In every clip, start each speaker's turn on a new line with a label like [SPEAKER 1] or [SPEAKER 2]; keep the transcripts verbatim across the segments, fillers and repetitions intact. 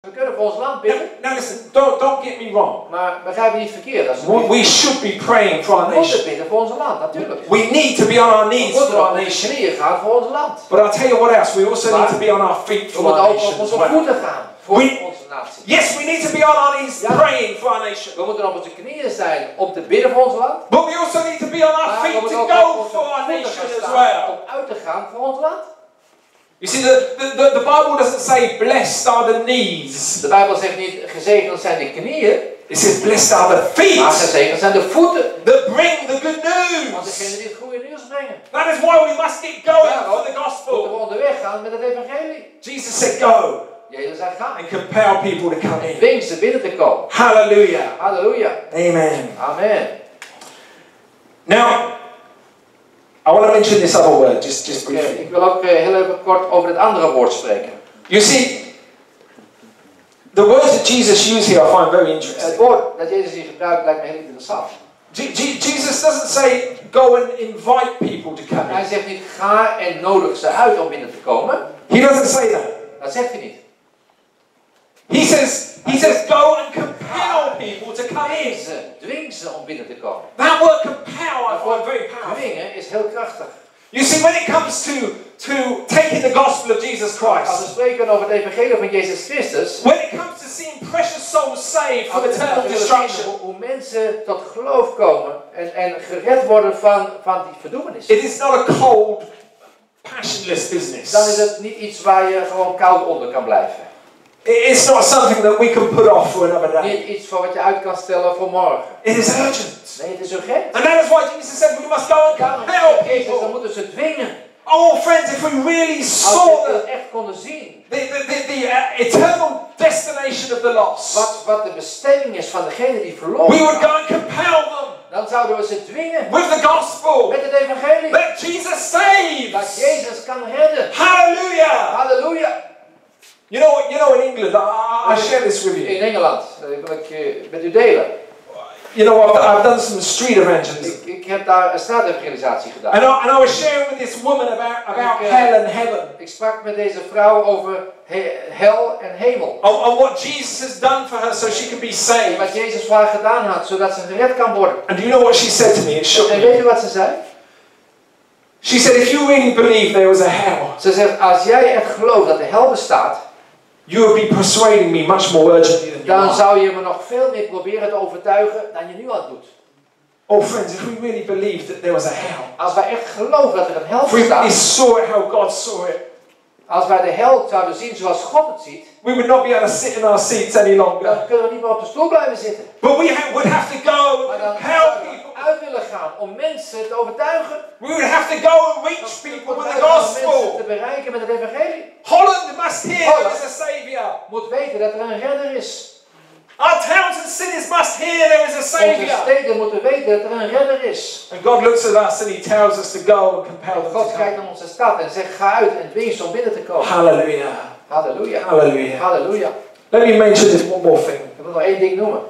[SPEAKER 1] We kunnen voor ons land bidden.
[SPEAKER 2] Now, now listen, don't, don't get me wrong.
[SPEAKER 1] Maar begrijp me niet verkeerd. Als
[SPEAKER 2] We, we should be praying for our
[SPEAKER 1] we moeten
[SPEAKER 2] nation.
[SPEAKER 1] bidden voor ons land, natuurlijk.
[SPEAKER 2] We need to be on our knees
[SPEAKER 1] We moeten
[SPEAKER 2] for our
[SPEAKER 1] op de
[SPEAKER 2] nation.
[SPEAKER 1] knieën gaan voor ons land.
[SPEAKER 2] But I'll tell you what else, we also need to be on our feet
[SPEAKER 1] We
[SPEAKER 2] for
[SPEAKER 1] moeten
[SPEAKER 2] our
[SPEAKER 1] ook op
[SPEAKER 2] nation as
[SPEAKER 1] onze
[SPEAKER 2] well.
[SPEAKER 1] voeten gaan voor
[SPEAKER 2] We-
[SPEAKER 1] onze natie.
[SPEAKER 2] Yes, we need to be on our knees
[SPEAKER 1] Ja.
[SPEAKER 2] praying for our nation.
[SPEAKER 1] We moeten op onze knieën zijn om te bidden voor ons land.
[SPEAKER 2] But we also need to be on our
[SPEAKER 1] Maar we
[SPEAKER 2] feet
[SPEAKER 1] moeten
[SPEAKER 2] to
[SPEAKER 1] ook op
[SPEAKER 2] go
[SPEAKER 1] onze
[SPEAKER 2] for our
[SPEAKER 1] voeten
[SPEAKER 2] nation
[SPEAKER 1] gaan
[SPEAKER 2] as
[SPEAKER 1] staan
[SPEAKER 2] well.
[SPEAKER 1] om uit te gaan voor ons land.
[SPEAKER 2] You see, the, the, the, the Bible doesn't say blessed are the knees.
[SPEAKER 1] De Bijbel zegt niet gezegend zijn de knieën,
[SPEAKER 2] It says blessed are the
[SPEAKER 1] maar
[SPEAKER 2] feet
[SPEAKER 1] gezegend zijn de voeten.
[SPEAKER 2] that bring the good
[SPEAKER 1] Want degene
[SPEAKER 2] news.
[SPEAKER 1] die het goede nieuws brengen.
[SPEAKER 2] That is why we must get going
[SPEAKER 1] Daarom
[SPEAKER 2] for the
[SPEAKER 1] moeten
[SPEAKER 2] gospel.
[SPEAKER 1] we onderweg gaan met het evangelie.
[SPEAKER 2] Jesus said go
[SPEAKER 1] Jezus zei gaan.
[SPEAKER 2] and compel people to come in.
[SPEAKER 1] Dwing ze binnen te komen.
[SPEAKER 2] Hallelujah.
[SPEAKER 1] Halleluja.
[SPEAKER 2] Amen.
[SPEAKER 1] Amen.
[SPEAKER 2] Now, I want to mention this other word, just, just
[SPEAKER 1] Ik,
[SPEAKER 2] briefly.
[SPEAKER 1] ik wil ook uh, heel even kort over het andere woord spreken.
[SPEAKER 2] You see, the words that Jesus used here I find very
[SPEAKER 1] Het
[SPEAKER 2] interesting.
[SPEAKER 1] woord dat Jezus hier gebruikt lijkt me heel interessant.
[SPEAKER 2] Je- Je- Jesus doesn't say go and invite people to come
[SPEAKER 1] Hij
[SPEAKER 2] in.
[SPEAKER 1] zegt niet ga en nodig ze uit om binnen te komen.
[SPEAKER 2] He doesn't say that.
[SPEAKER 1] Dat zegt hij niet.
[SPEAKER 2] He says, he says go and compel people to come
[SPEAKER 1] Dwing
[SPEAKER 2] in.
[SPEAKER 1] ze, dwing ze om binnen te komen.
[SPEAKER 2] That word compel I find very powerful.
[SPEAKER 1] Dwingen is heel krachtig.
[SPEAKER 2] You see, when it comes to, to taking the gospel of Jesus
[SPEAKER 1] Als we
[SPEAKER 2] Christ,
[SPEAKER 1] spreken over het evangelie van Jezus Christus,
[SPEAKER 2] when it comes to seeing precious souls saved from
[SPEAKER 1] als we
[SPEAKER 2] eternal
[SPEAKER 1] willen zien
[SPEAKER 2] destruction,
[SPEAKER 1] hoe, hoe mensen tot geloof komen en, en gered worden van, van die verdoemenis,
[SPEAKER 2] it is not a cold, passionless business.
[SPEAKER 1] dan is het niet iets waar je gewoon koud onder kan blijven.
[SPEAKER 2] It's not something that we can put off for another day.
[SPEAKER 1] Niet iets voor wat je uit kan stellen voor morgen.
[SPEAKER 2] It is urgent.
[SPEAKER 1] Nee, het is urgent.
[SPEAKER 2] And that is why Jesus said we must go and
[SPEAKER 1] Daarom
[SPEAKER 2] compel
[SPEAKER 1] zegt Jezus, dan
[SPEAKER 2] people.
[SPEAKER 1] moeten ze dwingen.
[SPEAKER 2] Oh, friends, if we really
[SPEAKER 1] Als
[SPEAKER 2] saw
[SPEAKER 1] we
[SPEAKER 2] the,
[SPEAKER 1] het echt konden zien,
[SPEAKER 2] the, the, the, the uh, eternal destination of the lost,
[SPEAKER 1] wat, wat de bestemming is van degene die verloren
[SPEAKER 2] we would go
[SPEAKER 1] gaan,
[SPEAKER 2] and compel them
[SPEAKER 1] dan zouden we ze dwingen
[SPEAKER 2] with the gospel
[SPEAKER 1] met het evangelie.
[SPEAKER 2] that Jesus
[SPEAKER 1] Dat
[SPEAKER 2] saves.
[SPEAKER 1] Jezus kan redden.
[SPEAKER 2] Hallelujah!
[SPEAKER 1] Halleluja.
[SPEAKER 2] You know, you know, in England, I, I share this with you.
[SPEAKER 1] In Engeland, dat wil ik eh, met u delen.
[SPEAKER 2] You know, I've, I've done some street evangelism.
[SPEAKER 1] Ik, ik heb daar een straatevangelisatie gedaan.
[SPEAKER 2] And I, and I was sharing with this woman about, about
[SPEAKER 1] Ik, eh,
[SPEAKER 2] hell and heaven.
[SPEAKER 1] Ik sprak met deze vrouw over he- hel en hemel.
[SPEAKER 2] On, on what Jesus has done for her so she can be
[SPEAKER 1] En
[SPEAKER 2] saved.
[SPEAKER 1] wat Jezus voor haar gedaan had, zodat ze gered kan worden.
[SPEAKER 2] And do you know what she said to me? It shook
[SPEAKER 1] En
[SPEAKER 2] me.
[SPEAKER 1] weet u wat ze zei?
[SPEAKER 2] She said, if you really believe there was a hell,
[SPEAKER 1] Ze zegt, als jij echt gelooft dat de hel bestaat,
[SPEAKER 2] you would be persuading me much more urgently than you
[SPEAKER 1] dan
[SPEAKER 2] are.
[SPEAKER 1] zou je me nog veel meer proberen te overtuigen dan je nu al doet.
[SPEAKER 2] Oh friends, if we really believed that there was a hell,
[SPEAKER 1] Als wij echt geloven dat er een hel
[SPEAKER 2] if we really
[SPEAKER 1] bestaat,
[SPEAKER 2] saw it how God saw it,
[SPEAKER 1] als wij de hel zouden zien zoals God het ziet,
[SPEAKER 2] we would not be able to sit in our seats any longer.
[SPEAKER 1] dan kunnen we niet meer op de stoel blijven zitten.
[SPEAKER 2] But we ha- would have to go
[SPEAKER 1] Maar
[SPEAKER 2] and
[SPEAKER 1] dan
[SPEAKER 2] compel
[SPEAKER 1] zouden
[SPEAKER 2] people.
[SPEAKER 1] we uit willen gaan om mensen te overtuigen.
[SPEAKER 2] We would have to go and reach people with the
[SPEAKER 1] Om mensen te
[SPEAKER 2] gospel.
[SPEAKER 1] bereiken met het evangelie.
[SPEAKER 2] Holland must hear there is a Saviour.
[SPEAKER 1] Moet weten dat er een redder is.
[SPEAKER 2] Our towns and cities must hear there is a
[SPEAKER 1] Onze
[SPEAKER 2] Saviour.
[SPEAKER 1] steden moeten weten dat er een redder is.
[SPEAKER 2] And God looks at us and He tells us to go and compel them
[SPEAKER 1] God
[SPEAKER 2] to
[SPEAKER 1] kijkt
[SPEAKER 2] come.
[SPEAKER 1] naar onze stad en zegt ga uit en dwing ze om binnen te komen.
[SPEAKER 2] Hallelujah.
[SPEAKER 1] Halleluja.
[SPEAKER 2] Hallelujah.
[SPEAKER 1] Halleluja.
[SPEAKER 2] Let me mention this one more thing.
[SPEAKER 1] Ik wil nog één ding noemen.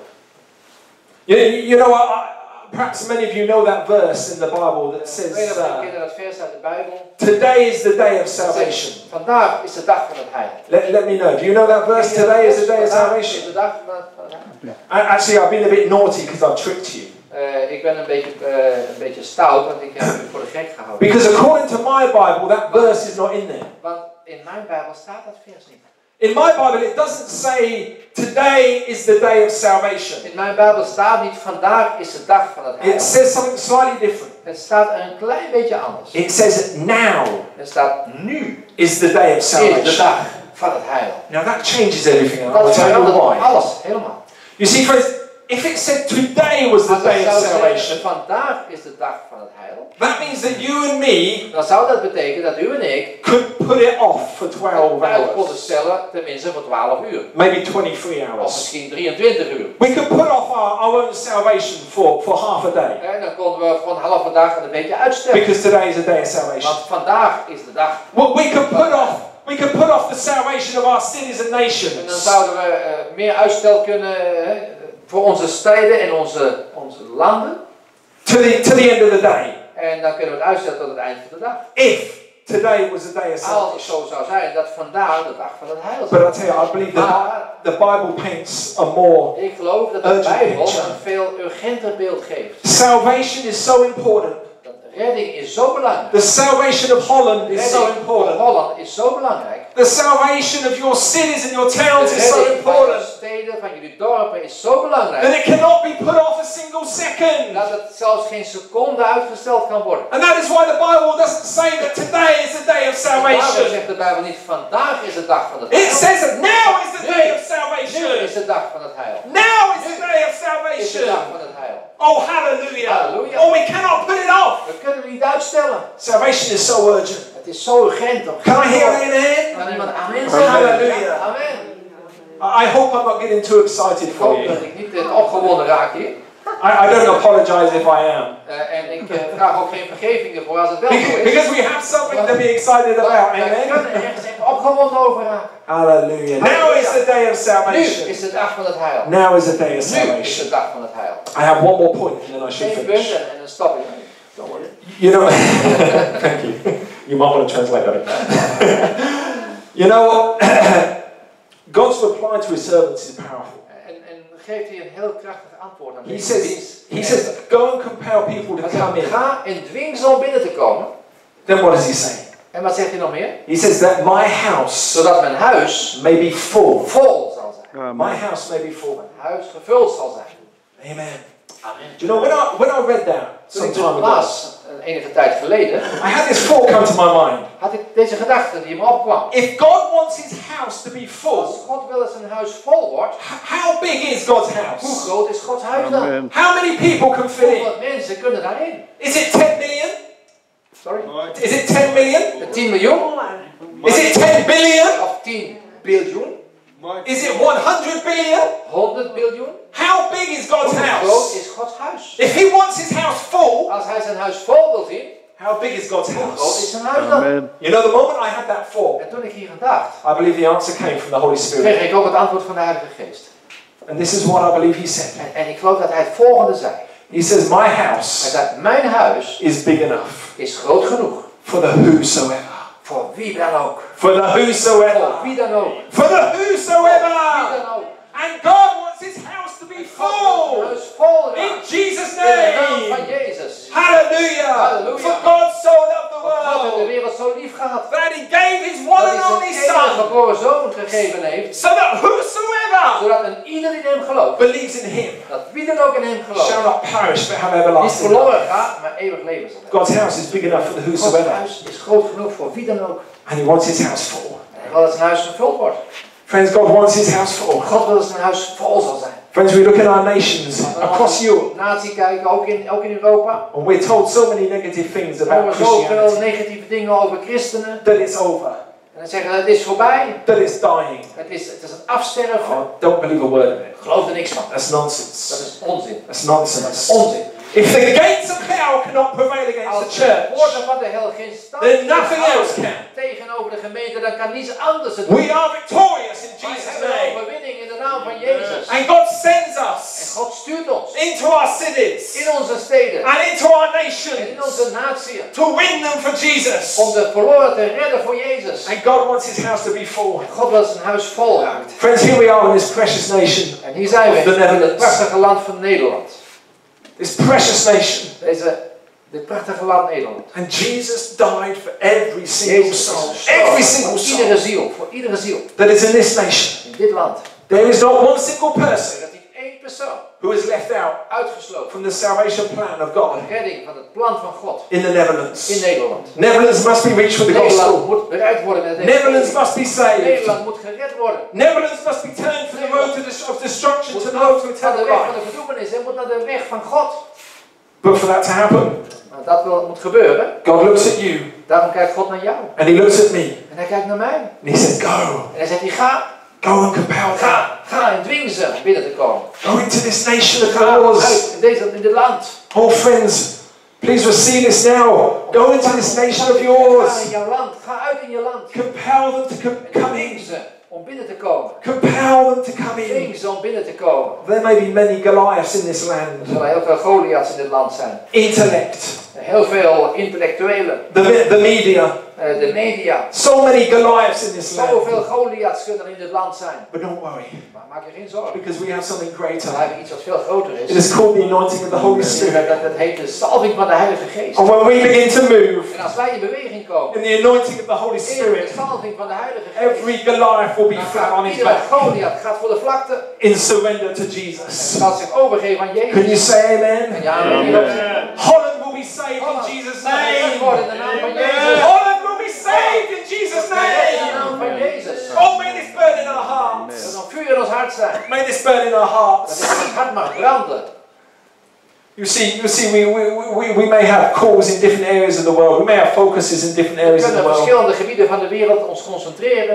[SPEAKER 2] You, you know, I, I, perhaps many of you know that verse in the Bible that
[SPEAKER 1] Ik weet
[SPEAKER 2] says,
[SPEAKER 1] dat we
[SPEAKER 2] uh,
[SPEAKER 1] kennen dat vers uit de Bijbel.
[SPEAKER 2] today is the day of
[SPEAKER 1] Dat zegt,
[SPEAKER 2] salvation.
[SPEAKER 1] vandaag is de dag van het heil.
[SPEAKER 2] Let, let me know. Do you know that verse? Today is the day of
[SPEAKER 1] Vandaag is
[SPEAKER 2] salvation.
[SPEAKER 1] de dag van het, van het heil.
[SPEAKER 2] I, actually, I've been a bit naughty because I've tricked you.
[SPEAKER 1] Uh, ik ben een beetje, uh, een beetje stout, want ik heb u voor de gek gehouden.
[SPEAKER 2] Because according to my Bible, that verse is not in there.
[SPEAKER 1] Want in mijn Bijbel staat dat vers niet.
[SPEAKER 2] In my Bible, it doesn't say today is the day of salvation.
[SPEAKER 1] In mijn Bijbel staat niet vandaag is de dag van het heil.
[SPEAKER 2] It says something slightly different.
[SPEAKER 1] Het staat een klein beetje anders.
[SPEAKER 2] It says now
[SPEAKER 1] Het staat nu
[SPEAKER 2] is the day of
[SPEAKER 1] is de
[SPEAKER 2] salvation.
[SPEAKER 1] dag van het heil.
[SPEAKER 2] Now that changes everything, and I'll
[SPEAKER 1] Dat
[SPEAKER 2] tell you
[SPEAKER 1] verandert
[SPEAKER 2] why.
[SPEAKER 1] alles, helemaal.
[SPEAKER 2] You see, friends, if it said today was the
[SPEAKER 1] Als
[SPEAKER 2] day
[SPEAKER 1] ik
[SPEAKER 2] of
[SPEAKER 1] zou zeggen,
[SPEAKER 2] salvation,
[SPEAKER 1] vandaag is de dag van het heil,
[SPEAKER 2] that means that you and me
[SPEAKER 1] dan zou dat betekenen dat u en ik
[SPEAKER 2] could put it off for twelve
[SPEAKER 1] uit konden
[SPEAKER 2] hours,
[SPEAKER 1] stellen, tenminste voor twaalf uur.
[SPEAKER 2] maybe twenty-three
[SPEAKER 1] Of
[SPEAKER 2] hours.
[SPEAKER 1] misschien drieëntwintig uur.
[SPEAKER 2] We could put off our, our own salvation for, for half a day,
[SPEAKER 1] En dan konden we gewoon een halve dag een beetje uitstellen.
[SPEAKER 2] because today is a day of salvation.
[SPEAKER 1] Want vandaag is de dag.
[SPEAKER 2] Well, we could put off, we could put off the salvation of our cities and
[SPEAKER 1] En dan
[SPEAKER 2] nations
[SPEAKER 1] zouden we uh, meer uitstel kunnen uh, voor onze steden en onze, onze landen.
[SPEAKER 2] to the to the end of the day,
[SPEAKER 1] En dan kunnen we het uitstellen tot het eind van de dag.
[SPEAKER 2] if today was the day of
[SPEAKER 1] Als het
[SPEAKER 2] salvation.
[SPEAKER 1] zo zou zijn dat vandaag de dag van het heil
[SPEAKER 2] But
[SPEAKER 1] is.
[SPEAKER 2] I tell you, I believe the,
[SPEAKER 1] Maar
[SPEAKER 2] the Bible paints a more.
[SPEAKER 1] ik geloof dat de
[SPEAKER 2] Urgent
[SPEAKER 1] Bijbel
[SPEAKER 2] picture.
[SPEAKER 1] een veel urgenter beeld geeft.
[SPEAKER 2] Salvation is so important.
[SPEAKER 1] Dat redding is zo belangrijk.
[SPEAKER 2] The salvation of Holland is so
[SPEAKER 1] Redding van
[SPEAKER 2] important.
[SPEAKER 1] Holland is zo belangrijk.
[SPEAKER 2] The salvation of your cities and your
[SPEAKER 1] De
[SPEAKER 2] towns is so
[SPEAKER 1] redding van
[SPEAKER 2] important.
[SPEAKER 1] je steden, van jullie dorpen is zo belangrijk.
[SPEAKER 2] That it cannot be put off a single second.
[SPEAKER 1] Dat het zelfs geen seconde uitgesteld kan worden.
[SPEAKER 2] And that is why the Bible doesn't say that today is the day of
[SPEAKER 1] Daarom
[SPEAKER 2] salvation.
[SPEAKER 1] zegt de Bijbel niet vandaag is de dag van het
[SPEAKER 2] It
[SPEAKER 1] heil.
[SPEAKER 2] says that now is the day of
[SPEAKER 1] Nu
[SPEAKER 2] salvation.
[SPEAKER 1] is de dag van het heil.
[SPEAKER 2] Now is the day of
[SPEAKER 1] Is de
[SPEAKER 2] salvation.
[SPEAKER 1] dag van het heil.
[SPEAKER 2] Oh, hallelujah.
[SPEAKER 1] Hallelujah.
[SPEAKER 2] Oh, we cannot put it off.
[SPEAKER 1] We kunnen het niet uitstellen.
[SPEAKER 2] Salvation is so urgent.
[SPEAKER 1] Het is zo urgent. om-
[SPEAKER 2] Can I hear an amen?
[SPEAKER 1] Kan iemand amen zeggen?
[SPEAKER 2] Hallelujah.
[SPEAKER 1] Amen.
[SPEAKER 2] I I hope I'm not getting too excited
[SPEAKER 1] Ik
[SPEAKER 2] for
[SPEAKER 1] hoop
[SPEAKER 2] you.
[SPEAKER 1] dat ik niet uh, opgewonden raak hier.
[SPEAKER 2] I, I don't apologize if I am.
[SPEAKER 1] Uh, en ik uh, vraag ook geen vergeving voor als het wel zo
[SPEAKER 2] Because,
[SPEAKER 1] is.
[SPEAKER 2] because we have something to be excited
[SPEAKER 1] Maar
[SPEAKER 2] about.
[SPEAKER 1] wij
[SPEAKER 2] Amen.
[SPEAKER 1] kunnen ergens echt opgewonden over raken.
[SPEAKER 2] Hallelujah. Now is the day of
[SPEAKER 1] Nu
[SPEAKER 2] salvation.
[SPEAKER 1] is de dag van het heil.
[SPEAKER 2] Now is the day of
[SPEAKER 1] Nu is
[SPEAKER 2] salvation.
[SPEAKER 1] de dag van het heil.
[SPEAKER 2] I have one more point and then I should
[SPEAKER 1] Geen
[SPEAKER 2] finish.
[SPEAKER 1] punten en dan stop ik. Don't worry.
[SPEAKER 2] You know, thank you. You might want to translate that. You know what? God's reply to his servants is powerful.
[SPEAKER 1] En, en geeft hij een heel krachtig antwoord aan
[SPEAKER 2] He
[SPEAKER 1] deze
[SPEAKER 2] says,
[SPEAKER 1] dienst.
[SPEAKER 2] he says, go and compel people to
[SPEAKER 1] Hij
[SPEAKER 2] come
[SPEAKER 1] zegt,
[SPEAKER 2] in.
[SPEAKER 1] ga en dwing ze om binnen te komen.
[SPEAKER 2] Then what does he say?
[SPEAKER 1] En wat zegt hij nog meer?
[SPEAKER 2] He says that my house
[SPEAKER 1] Zodat mijn huis
[SPEAKER 2] may be full.
[SPEAKER 1] vol zal zijn.
[SPEAKER 2] My house may be full.
[SPEAKER 1] Mijn huis gevuld zal zijn.
[SPEAKER 2] Amen.
[SPEAKER 1] Amen.
[SPEAKER 2] Do you know, when I, when I read that
[SPEAKER 1] Toen
[SPEAKER 2] some
[SPEAKER 1] ik
[SPEAKER 2] time
[SPEAKER 1] dit
[SPEAKER 2] ago,
[SPEAKER 1] las, een enige tijd geleden,
[SPEAKER 2] I had this thought come to my mind.
[SPEAKER 1] had ik deze gedachte die me opkwam.
[SPEAKER 2] If God wants his house to be full,
[SPEAKER 1] Als God wil dat zijn huis vol wordt,
[SPEAKER 2] h- how big is God's
[SPEAKER 1] hoe
[SPEAKER 2] house?
[SPEAKER 1] groot is Gods huis dan?
[SPEAKER 3] Amen.
[SPEAKER 2] How many people can fit in?
[SPEAKER 1] Hoeveel mensen kunnen daarin?
[SPEAKER 2] Is it ten million?
[SPEAKER 1] Sorry?
[SPEAKER 2] Is it ten million?
[SPEAKER 1] tien miljoen?
[SPEAKER 2] Is it ten billion?
[SPEAKER 1] Of tien biljoen?
[SPEAKER 2] Is it one hundred billion?
[SPEAKER 1] honderd biljoen?
[SPEAKER 2] How big is God's
[SPEAKER 1] Hoe groot
[SPEAKER 2] house?
[SPEAKER 1] is Gods huis?
[SPEAKER 2] If he wants his house full,
[SPEAKER 1] Als hij zijn huis vol wil zien,
[SPEAKER 2] how big is God's
[SPEAKER 1] hoe groot is
[SPEAKER 2] house?
[SPEAKER 1] zijn huis dan?
[SPEAKER 3] Amen.
[SPEAKER 2] You know, the moment I had that thought,
[SPEAKER 1] En toen ik hier aan dacht,
[SPEAKER 2] I believe the answer came from the Holy Spirit.
[SPEAKER 1] kreeg ik ook het antwoord van de Heilige Geest.
[SPEAKER 2] And this is what I believe he said.
[SPEAKER 1] En, en ik geloof dat hij het volgende zei.
[SPEAKER 2] He says, my
[SPEAKER 1] Hij
[SPEAKER 2] house
[SPEAKER 1] zei, mijn huis
[SPEAKER 2] is big enough
[SPEAKER 1] is groot genoeg.
[SPEAKER 2] for the whosoever.
[SPEAKER 1] Voor wie dan ook.
[SPEAKER 2] For the
[SPEAKER 1] Voor
[SPEAKER 2] whosoever.
[SPEAKER 1] wie dan ook.
[SPEAKER 2] For the
[SPEAKER 1] Wie
[SPEAKER 2] whosoever.
[SPEAKER 1] dan ook.
[SPEAKER 2] And God wants his house to be
[SPEAKER 1] God wil
[SPEAKER 2] full.
[SPEAKER 1] zijn huis vol
[SPEAKER 2] In
[SPEAKER 1] raken.
[SPEAKER 2] Jesus'
[SPEAKER 1] In de naam van
[SPEAKER 2] name.
[SPEAKER 1] Jezus.
[SPEAKER 2] Hallelujah.
[SPEAKER 1] Hallelujah.
[SPEAKER 2] For God so loved the
[SPEAKER 1] Want God heeft de
[SPEAKER 2] world
[SPEAKER 1] wereld zo lief gehad.
[SPEAKER 2] that he gave his one
[SPEAKER 1] Dat
[SPEAKER 2] and
[SPEAKER 1] hij
[SPEAKER 2] only
[SPEAKER 1] zijn enige
[SPEAKER 2] son,
[SPEAKER 1] geboren zoon gegeven heeft.
[SPEAKER 2] so that whosoever
[SPEAKER 1] Zodat een ieder in hem gelooft.
[SPEAKER 2] believes in him
[SPEAKER 1] Dat wie dan ook in hem
[SPEAKER 2] shall
[SPEAKER 1] gelooft.
[SPEAKER 2] not perish but have
[SPEAKER 1] Niet
[SPEAKER 2] everlasting life.
[SPEAKER 1] verloren gaat, maar eeuwig leven zal hebben.
[SPEAKER 2] God's house is big enough for the
[SPEAKER 1] Gods
[SPEAKER 2] whosoever.
[SPEAKER 1] huis is groot genoeg voor wie dan ook.
[SPEAKER 2] And he wants his house full.
[SPEAKER 1] En hij wil dat zijn huis gevuld wordt.
[SPEAKER 2] Friends, God wants his house full.
[SPEAKER 1] God wil dat zijn huis vol zal zijn.
[SPEAKER 2] Friends, we look at our nations across Europe,
[SPEAKER 1] Natie kijken, ook in, ook in Europa.
[SPEAKER 2] and we're told so many negative things
[SPEAKER 1] Er
[SPEAKER 2] about
[SPEAKER 1] horen zoveel
[SPEAKER 2] Christianity.
[SPEAKER 1] negatieve dingen over christenen.
[SPEAKER 2] That it's over,
[SPEAKER 1] En dan zeggen het is voorbij.
[SPEAKER 2] that it's dying.
[SPEAKER 1] Het is, het is een afsterven.
[SPEAKER 2] Oh, don't believe a word of it.
[SPEAKER 1] Geloof er niks van.
[SPEAKER 2] That's
[SPEAKER 1] Dat
[SPEAKER 2] nonsense.
[SPEAKER 1] is onzin.
[SPEAKER 2] That's
[SPEAKER 1] Dat
[SPEAKER 2] nonsense.
[SPEAKER 1] is onzin.
[SPEAKER 2] If the gates of hell cannot prevail against
[SPEAKER 1] Als
[SPEAKER 2] the
[SPEAKER 1] de
[SPEAKER 2] church,
[SPEAKER 1] poorten van de hel geen stand
[SPEAKER 2] then nothing
[SPEAKER 1] houden
[SPEAKER 2] else can.
[SPEAKER 1] tegenover de gemeente, dan kan niets anders het doen.
[SPEAKER 2] We are victorious in
[SPEAKER 1] Wij
[SPEAKER 2] Jesus'
[SPEAKER 1] hebben de
[SPEAKER 2] name.
[SPEAKER 1] overwinning in de naam van Jezus.
[SPEAKER 2] And God sends
[SPEAKER 1] En
[SPEAKER 2] us
[SPEAKER 1] God stuurt ons
[SPEAKER 2] into our cities
[SPEAKER 1] in onze steden
[SPEAKER 2] and into our
[SPEAKER 1] en in
[SPEAKER 2] nations
[SPEAKER 1] onze natie
[SPEAKER 2] to win them for Jesus.
[SPEAKER 1] om de verloren te redden voor Jezus.
[SPEAKER 2] And God wants his house to be full.
[SPEAKER 1] God wil zijn huis vol raakt.
[SPEAKER 2] Friends, here we are in this precious nation,
[SPEAKER 1] En hier zijn we
[SPEAKER 2] Of the
[SPEAKER 1] in het
[SPEAKER 2] Netherlands.
[SPEAKER 1] prachtige land van Nederland.
[SPEAKER 2] this precious nation.
[SPEAKER 1] Deze, dit prachtige land Nederland.
[SPEAKER 2] And Jesus died for every single
[SPEAKER 1] Jezus
[SPEAKER 2] soul,
[SPEAKER 1] is
[SPEAKER 2] every
[SPEAKER 1] gestorven
[SPEAKER 2] single
[SPEAKER 1] voor iedere
[SPEAKER 2] soul
[SPEAKER 1] ziel, voor iedere ziel
[SPEAKER 2] that is in this nation.
[SPEAKER 1] in dit land.
[SPEAKER 2] There is not one single person
[SPEAKER 1] Er is niet één persoon
[SPEAKER 2] who is left out
[SPEAKER 1] uitgesloten
[SPEAKER 2] from the salvation plan of God
[SPEAKER 1] van de redding van het plan van God
[SPEAKER 2] in the Netherlands.
[SPEAKER 1] in Nederland.
[SPEAKER 2] Netherlands must be reached with the
[SPEAKER 1] Nederland
[SPEAKER 2] gospel.
[SPEAKER 1] moet bereid worden met het
[SPEAKER 2] Netherlands
[SPEAKER 1] evangelie.
[SPEAKER 2] must be saved.
[SPEAKER 1] Nederland moet gered worden.
[SPEAKER 2] Netherlands must be turned from the road to the, of destruction
[SPEAKER 1] Moet
[SPEAKER 2] to the road to
[SPEAKER 1] van de
[SPEAKER 2] eternal
[SPEAKER 1] weg van
[SPEAKER 2] life.
[SPEAKER 1] de verdoemenis en moet naar de weg van God.
[SPEAKER 2] But for that to happen,
[SPEAKER 1] Maar dat wil, moet gebeuren.
[SPEAKER 2] God looks at you
[SPEAKER 1] Daarom kijkt God naar jou.
[SPEAKER 2] and he looks at me
[SPEAKER 1] En hij kijkt naar mij.
[SPEAKER 2] and he says, go,
[SPEAKER 1] En hij zegt, hij ga,
[SPEAKER 2] go and compel them.
[SPEAKER 1] ga, ga en dwing ze om binnen te komen.
[SPEAKER 2] Go into this nation of
[SPEAKER 1] Ga
[SPEAKER 2] yours.
[SPEAKER 1] uit in, deze, in dit land.
[SPEAKER 2] Oh friends, please receive this now. Go into this nation of
[SPEAKER 1] Ga in
[SPEAKER 2] yours.
[SPEAKER 1] jouw land. Ga uit in je land.
[SPEAKER 2] Compel them to com-
[SPEAKER 1] En
[SPEAKER 2] come
[SPEAKER 1] dwing
[SPEAKER 2] in.
[SPEAKER 1] ze om binnen te komen.
[SPEAKER 2] Compel them to come in.
[SPEAKER 1] Dwing ze om binnen te komen.
[SPEAKER 2] There may be many Goliaths in this
[SPEAKER 1] Er
[SPEAKER 2] land.
[SPEAKER 1] zullen heel veel Goliaths in dit land zijn.
[SPEAKER 2] Intellect,
[SPEAKER 1] Heel veel intellectuelen.
[SPEAKER 2] the, the media,
[SPEAKER 1] uh, de media.
[SPEAKER 2] So many Goliaths in this land.
[SPEAKER 1] Zoveel Goliaths kunnen er in dit land zijn.
[SPEAKER 2] But don't worry,
[SPEAKER 1] Maar maak je geen zorgen.
[SPEAKER 2] because we have something greater.
[SPEAKER 1] We hebben iets wat veel groter
[SPEAKER 2] It
[SPEAKER 1] is.
[SPEAKER 2] is called the anointing of the Holy
[SPEAKER 1] Dat,
[SPEAKER 2] Spirit.
[SPEAKER 1] dat, dat heet de salving van de Heilige Geest.
[SPEAKER 2] And when we begin to move
[SPEAKER 1] En als wij in beweging komen,
[SPEAKER 2] in the anointing of the Holy
[SPEAKER 1] in de
[SPEAKER 2] Spirit,
[SPEAKER 1] salving van de Heilige Geest,
[SPEAKER 2] every Goliath will be
[SPEAKER 1] dan
[SPEAKER 2] flat on
[SPEAKER 1] gaat
[SPEAKER 2] his
[SPEAKER 1] iedere
[SPEAKER 2] back
[SPEAKER 1] Goliath gaat voor de vlakte
[SPEAKER 2] in surrender to
[SPEAKER 1] en
[SPEAKER 2] Jesus.
[SPEAKER 1] gaat zich overgeven aan
[SPEAKER 2] Can you
[SPEAKER 1] Jezus.
[SPEAKER 2] say
[SPEAKER 1] En
[SPEAKER 2] amen?
[SPEAKER 1] ja, amen. Amen.
[SPEAKER 2] Holland will be saved in
[SPEAKER 1] Holland
[SPEAKER 2] Jesus'
[SPEAKER 1] zal gered
[SPEAKER 2] name.
[SPEAKER 1] worden in de naam van Jezus.
[SPEAKER 2] Holland will be saved in Jesus'
[SPEAKER 1] In de naam
[SPEAKER 2] name.
[SPEAKER 1] van Jezus.
[SPEAKER 2] Oh, may this burn in our
[SPEAKER 1] Dat
[SPEAKER 2] hearts.
[SPEAKER 1] er een vuur in ons hart zijn.
[SPEAKER 2] May this burn in our
[SPEAKER 1] Dat
[SPEAKER 2] hearts.
[SPEAKER 1] het in ons hart mag branden.
[SPEAKER 2] You see, you see, we, we, we, we may have calls in different areas of the world. We may have focuses in different
[SPEAKER 1] We
[SPEAKER 2] areas of the
[SPEAKER 1] kunnen op
[SPEAKER 2] world.
[SPEAKER 1] verschillende gebieden van de wereld ons concentreren.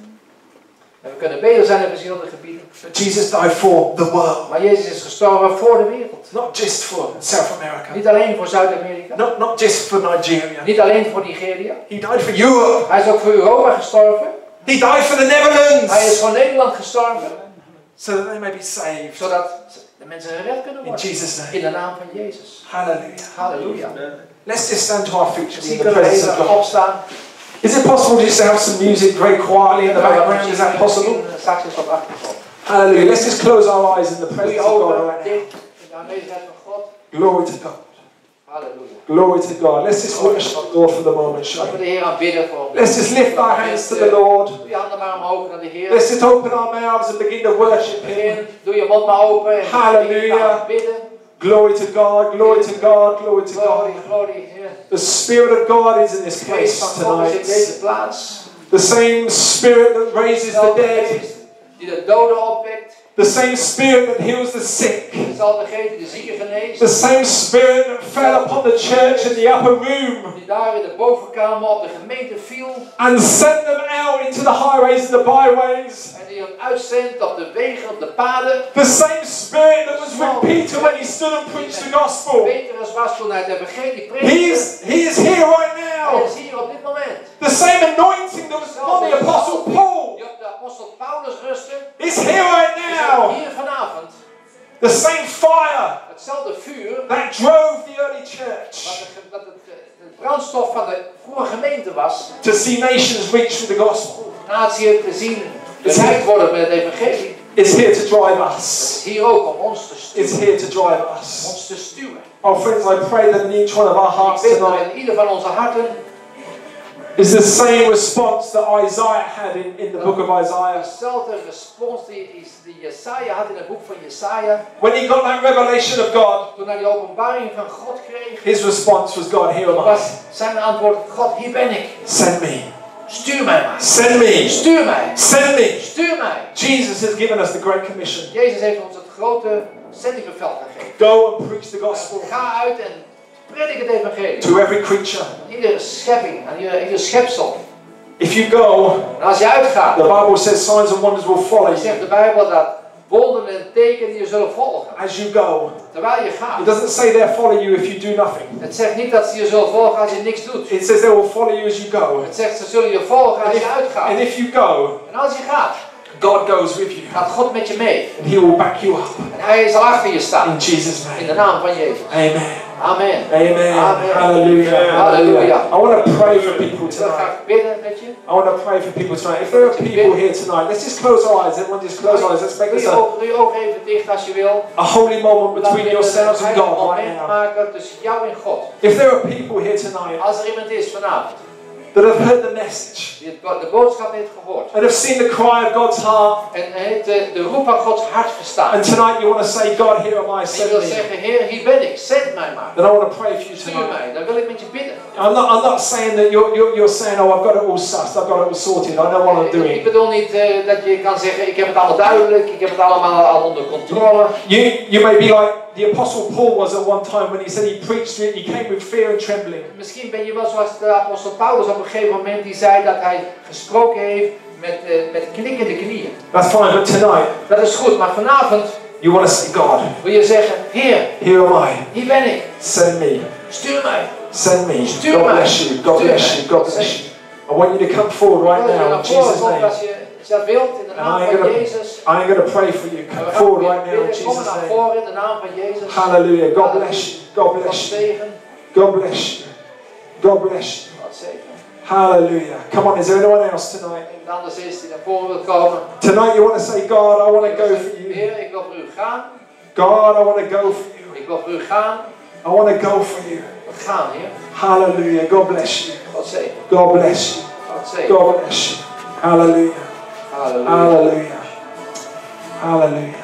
[SPEAKER 1] En we kunnen bezig zijn in verschillende gebieden.
[SPEAKER 2] But Jesus died for the world,
[SPEAKER 1] Maar Jezus is gestorven voor de wereld.
[SPEAKER 2] not just for South America,
[SPEAKER 1] Niet alleen voor Zuid-Amerika.
[SPEAKER 2] not, not just for Nigeria.
[SPEAKER 1] Niet alleen voor Nigeria.
[SPEAKER 2] He died for Europe.
[SPEAKER 1] Hij is ook voor Europa gestorven.
[SPEAKER 2] He died for the
[SPEAKER 1] Hij is
[SPEAKER 2] Netherlands,
[SPEAKER 1] voor Nederland gestorven.
[SPEAKER 2] so that they may be saved.
[SPEAKER 1] Zodat de mensen gered kunnen
[SPEAKER 2] In
[SPEAKER 1] worden.
[SPEAKER 2] Jesus' name.
[SPEAKER 1] In de naam van Jezus.
[SPEAKER 2] Hallelujah.
[SPEAKER 1] Halleluja.
[SPEAKER 2] Let's just stand to our feet in
[SPEAKER 1] Misschien
[SPEAKER 2] the
[SPEAKER 1] kunnen we
[SPEAKER 2] presence of
[SPEAKER 1] even
[SPEAKER 2] God.
[SPEAKER 1] opstaan.
[SPEAKER 2] Is it possible just to have some music very quietly in the background? Is that possible?
[SPEAKER 1] Straks is op achtergrond.
[SPEAKER 2] Hallelujah. Let's just close our eyes in the
[SPEAKER 1] Doe
[SPEAKER 2] presence
[SPEAKER 1] je
[SPEAKER 2] of God
[SPEAKER 1] ogen
[SPEAKER 2] right now.
[SPEAKER 1] dicht in de aanwezigheid van God.
[SPEAKER 2] Glory to God.
[SPEAKER 1] Halleluja.
[SPEAKER 2] Glory to God. Let's just worship the Lord for the moment, shall
[SPEAKER 1] Laten we
[SPEAKER 2] we?
[SPEAKER 1] de Heer aanbidden voor
[SPEAKER 2] Let's just lift our hands to the Lord.
[SPEAKER 1] Doe je handen maar omhoog naar de Heer.
[SPEAKER 2] Let's just open our mouths and begin to worship Him.
[SPEAKER 1] Begin, doe je mond maar open en
[SPEAKER 2] Hallelujah.
[SPEAKER 1] bidden.
[SPEAKER 2] Glory to God. Glory to God. Glory to God.
[SPEAKER 1] Glory, glory, Heer.
[SPEAKER 2] The Spirit of God is in this
[SPEAKER 1] De geest
[SPEAKER 2] place
[SPEAKER 1] van God is in
[SPEAKER 2] tonight.
[SPEAKER 1] deze plaats.
[SPEAKER 2] The same Spirit that raises the
[SPEAKER 1] Dezelfde
[SPEAKER 2] dead.
[SPEAKER 1] geest die de doden opwekt.
[SPEAKER 2] The same Spirit that heals the sick.
[SPEAKER 1] Dezelfde geest die de zieken geneest.
[SPEAKER 2] The same Spirit that fell upon the church in the upper room
[SPEAKER 1] Die daar in de bovenkamer op de gemeente viel.
[SPEAKER 2] and sent them out into the highways and the byways.
[SPEAKER 1] En die hem uitzendt op de wegen, op de paden.
[SPEAKER 2] The same Spirit that was with Peter when he stood and preached the gospel.
[SPEAKER 1] Petrus was toen hij het evangelie
[SPEAKER 2] He
[SPEAKER 1] preekte.
[SPEAKER 2] is, he is here right
[SPEAKER 1] Hij
[SPEAKER 2] now.
[SPEAKER 1] is hier op dit moment.
[SPEAKER 2] The same anointing that was upon the Apostle Paul
[SPEAKER 1] Die op de apostel Paulus rustte.
[SPEAKER 2] is here right
[SPEAKER 1] Is ook
[SPEAKER 2] now.
[SPEAKER 1] hier vanavond.
[SPEAKER 2] The same fire
[SPEAKER 1] Hetzelfde vuur.
[SPEAKER 2] that drove the early
[SPEAKER 1] Wat,
[SPEAKER 2] church
[SPEAKER 1] de, wat het, de brandstof van de vroege gemeente was.
[SPEAKER 2] to see nations reach with the gospel
[SPEAKER 1] Natie te zien bereikt worden met het evangelie.
[SPEAKER 2] is here to drive
[SPEAKER 1] Dat
[SPEAKER 2] us.
[SPEAKER 1] is hier ook om ons te
[SPEAKER 2] It's
[SPEAKER 1] stuwen.
[SPEAKER 2] here to drive us.
[SPEAKER 1] Ons te stuwen.
[SPEAKER 2] Oh friends, I pray that in each one of our
[SPEAKER 1] Ik
[SPEAKER 2] hearts
[SPEAKER 1] bid dat
[SPEAKER 2] tonight
[SPEAKER 1] in ieder van onze harten
[SPEAKER 2] is the same response that Isaiah had in, in the book of Isaiah.
[SPEAKER 1] dezelfde respons die, die Jesaja had in het boek van Jesaja.
[SPEAKER 2] When he got that revelation of God,
[SPEAKER 1] Toen hij die openbaring van God kreeg,
[SPEAKER 2] his response was, God, here am I.
[SPEAKER 1] was zijn antwoord: God, hier ben ik.
[SPEAKER 2] Send me.
[SPEAKER 1] Stuur mij maar.
[SPEAKER 2] Send me.
[SPEAKER 1] Stuur mij.
[SPEAKER 2] Send me.
[SPEAKER 1] Stuur mij.
[SPEAKER 2] Jesus has given us the Great Commission.
[SPEAKER 1] Jezus heeft ons het grote zendingbevel gegeven.
[SPEAKER 2] Go and preach the gospel
[SPEAKER 1] Ga uit en predik het evangelie.
[SPEAKER 2] to every creature.
[SPEAKER 1] Aan iedere schepping, aan ieder, ieder schepsel.
[SPEAKER 2] If you go,
[SPEAKER 1] En als je uitgaat,
[SPEAKER 2] the Bible says signs and wonders will follow
[SPEAKER 1] dan
[SPEAKER 2] you
[SPEAKER 1] zegt de Bijbel dat wonderen en tekenen je zullen volgen.
[SPEAKER 2] as you go.
[SPEAKER 1] Terwijl je
[SPEAKER 2] It
[SPEAKER 1] gaat.
[SPEAKER 2] doesn't say they'll follow you if you do nothing.
[SPEAKER 1] Het zegt niet dat ze je zullen volgen als je niks doet.
[SPEAKER 2] It says they will follow you as you go.
[SPEAKER 1] Het zegt ze zullen je volgen als
[SPEAKER 2] And
[SPEAKER 1] je
[SPEAKER 2] if,
[SPEAKER 1] uitgaat.
[SPEAKER 2] and if you go,
[SPEAKER 1] En als je gaat,
[SPEAKER 2] God goes with you.
[SPEAKER 1] gaat God met je mee.
[SPEAKER 2] And He will back you up.
[SPEAKER 1] En hij zal achter je staan.
[SPEAKER 2] In Jesus'
[SPEAKER 1] In
[SPEAKER 2] name.
[SPEAKER 1] de naam van Jezus.
[SPEAKER 2] Amen.
[SPEAKER 1] Amen.
[SPEAKER 2] Amen.
[SPEAKER 1] Amen.
[SPEAKER 2] Hallelujah.
[SPEAKER 1] Hallelujah.
[SPEAKER 2] I want to pray for people
[SPEAKER 1] Ik wil
[SPEAKER 2] tonight.
[SPEAKER 1] graag bidden met je.
[SPEAKER 2] I want to pray for people tonight. If there are people here tonight, let's just close our eyes. Everyone just close our eyes. Let's make
[SPEAKER 1] Doe
[SPEAKER 2] this
[SPEAKER 1] je
[SPEAKER 2] a,
[SPEAKER 1] ogen, doe je ogen even dicht als je wil.
[SPEAKER 2] a holy moment
[SPEAKER 1] Laten
[SPEAKER 2] between
[SPEAKER 1] we
[SPEAKER 2] yourselves
[SPEAKER 1] een
[SPEAKER 2] and
[SPEAKER 1] heilig
[SPEAKER 2] God right
[SPEAKER 1] moment
[SPEAKER 2] now.
[SPEAKER 1] maken tussen jou en God.
[SPEAKER 2] If there are people here tonight
[SPEAKER 1] Als er iemand is vanavond
[SPEAKER 2] that have heard the message
[SPEAKER 1] die het, de boodschap heeft gehoord.
[SPEAKER 2] and have seen the cry of God's heart,
[SPEAKER 1] En heeft de, de roep van Gods hart verstaan.
[SPEAKER 2] and tonight you want to say, God, here am I,
[SPEAKER 1] En je
[SPEAKER 2] send
[SPEAKER 1] wil
[SPEAKER 2] me,
[SPEAKER 1] zeggen, Heer, hier ben ik, zend mij maar.
[SPEAKER 2] then I want to pray for you
[SPEAKER 1] Stuur
[SPEAKER 2] tonight.
[SPEAKER 1] mij, dan wil ik met je bidden.
[SPEAKER 2] I'm not, I'm not saying that you're, you're, you're saying, oh, I've got it all sussed, I've got it all sorted, I know what I'm
[SPEAKER 1] Ik, ik
[SPEAKER 2] doing.
[SPEAKER 1] bedoel niet uh, dat je kan zeggen, ik heb het allemaal duidelijk, ik heb het allemaal al onder controle.
[SPEAKER 2] You, you may be like the Apostle Paul was at one time when he said he preached it, he came with fear and trembling.
[SPEAKER 1] Misschien ben je wel zoals de apostel Paulus op een gegeven moment die zei dat hij gesproken heeft met, uh, met knikkende knieën.
[SPEAKER 2] That's fine, but tonight,
[SPEAKER 1] Dat is goed, maar vanavond
[SPEAKER 2] you want to say, God,
[SPEAKER 1] wil je zeggen, Heer,
[SPEAKER 2] here am I,
[SPEAKER 1] hier ben ik,
[SPEAKER 2] send me,
[SPEAKER 1] stuur mij.
[SPEAKER 2] send me,
[SPEAKER 1] Stuur
[SPEAKER 2] God
[SPEAKER 1] mij.
[SPEAKER 2] bless you, God
[SPEAKER 1] Stuur
[SPEAKER 2] bless
[SPEAKER 1] mij.
[SPEAKER 2] you, God bless you. I want you to come forward right
[SPEAKER 1] Ik wil je
[SPEAKER 2] now in
[SPEAKER 1] naar voren
[SPEAKER 2] Jesus'
[SPEAKER 1] komen
[SPEAKER 2] name.
[SPEAKER 1] als je dat wilt, in de naam
[SPEAKER 2] I'm
[SPEAKER 1] van
[SPEAKER 2] gonna-
[SPEAKER 1] Jezus.
[SPEAKER 2] I'm going to pray for you.
[SPEAKER 1] En
[SPEAKER 2] Come
[SPEAKER 1] we gaan
[SPEAKER 2] forward
[SPEAKER 1] weer
[SPEAKER 2] right now in
[SPEAKER 1] bidden, kom
[SPEAKER 2] Jesus'
[SPEAKER 1] naar
[SPEAKER 2] name.
[SPEAKER 1] voren in de naam van Jezus.
[SPEAKER 2] Hallelujah. God bless you. God
[SPEAKER 1] God
[SPEAKER 2] bless you.
[SPEAKER 1] zegen.
[SPEAKER 2] God bless you. God bless you.
[SPEAKER 1] God zegen.
[SPEAKER 2] Hallelujah. Come on, is there anyone else tonight?
[SPEAKER 1] Iemand anders is die naar voren wil komen.
[SPEAKER 2] Tonight you want to say, God, I want to go for you.
[SPEAKER 1] Heer, ik wil voor u gaan.
[SPEAKER 2] God, I want to go for you.
[SPEAKER 1] Ik wil voor u gaan.
[SPEAKER 2] I want to go for you.
[SPEAKER 1] We gaan, Heer.
[SPEAKER 2] Hallelujah. God bless you.
[SPEAKER 1] God zegen.
[SPEAKER 2] God bless you.
[SPEAKER 1] God zegen.
[SPEAKER 2] God bless you. Hallelujah.
[SPEAKER 1] Halleluja.
[SPEAKER 2] Hallelujah. Hallelujah.